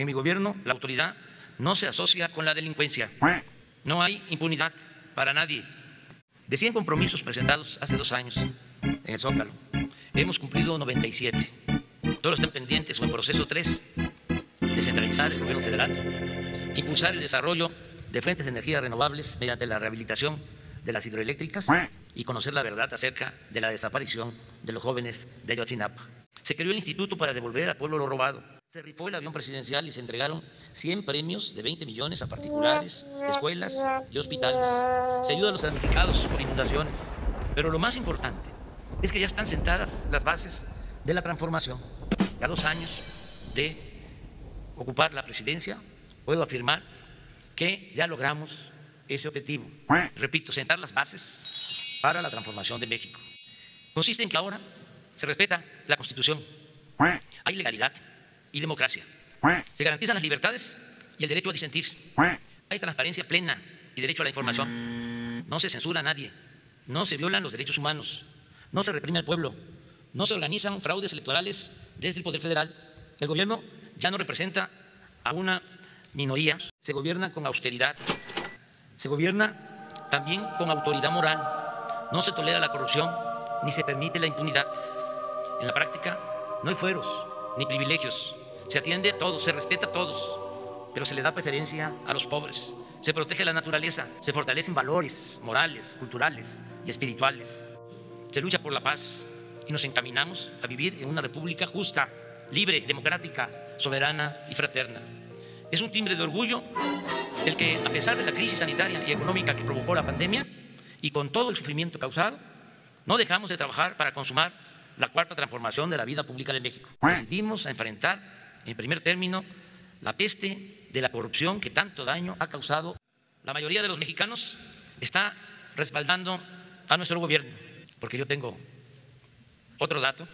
En mi gobierno, la autoridad no se asocia con la delincuencia. No hay impunidad para nadie. De 100 compromisos presentados hace 2 años en el Zócalo, hemos cumplido 97. Todos están pendientes o en proceso 3. Descentralizar el gobierno federal, impulsar el desarrollo de fuentes de energía renovables mediante la rehabilitación de las hidroeléctricas y conocer la verdad acerca de la desaparición de los jóvenes de Ayotzinapa. Se creó el instituto para devolver al pueblo lo robado. Se rifó el avión presidencial y se entregaron 100 premios de 20 millones a particulares, escuelas y hospitales. Se ayuda a los damnificados por inundaciones. Pero lo más importante es que ya están sentadas las bases de la transformación. A 2 años de ocupar la presidencia, puedo afirmar que ya logramos ese objetivo. Repito, sentar las bases para la transformación de México. Consiste en que ahora se respeta la Constitución, hay legalidad y democracia, se garantizan las libertades y el derecho a disentir, hay transparencia plena y derecho a la información, no se censura a nadie, no se violan los derechos humanos, no se reprime al pueblo, no se organizan fraudes electorales desde el Poder Federal. El gobierno ya no representa a una minoría, se gobierna con austeridad, se gobierna también con autoridad moral, no se tolera la corrupción ni se permite la impunidad. En la práctica no hay fueros ni privilegios, se atiende a todos, se respeta a todos, pero se le da preferencia a los pobres, se protege la naturaleza, se fortalecen valores morales, culturales y espirituales, se lucha por la paz y nos encaminamos a vivir en una república justa, libre, democrática, soberana y fraterna. Es un timbre de orgullo el que, a pesar de la crisis sanitaria y económica que provocó la pandemia y con todo el sufrimiento causado, no dejamos de trabajar para consumar la cuarta transformación de la vida pública de México. Decidimos enfrentar, en primer término, la peste de la corrupción que tanto daño ha causado. La mayoría de los mexicanos está respaldando a nuestro gobierno, porque yo tengo otro dato.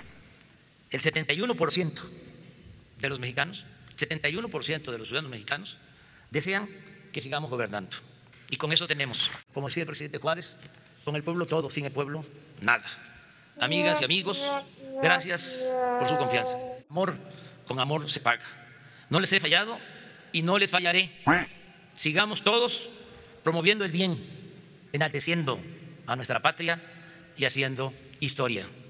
El 71% de los mexicanos, 71% de los ciudadanos mexicanos desean que sigamos gobernando. Y con eso tenemos, como decía el presidente Juárez, con el pueblo todo, sin el pueblo nada. Amigas y amigos, gracias por su confianza. Amor con amor se paga. No les he fallado y no les fallaré. Sigamos todos promoviendo el bien, enalteciendo a nuestra patria y haciendo historia.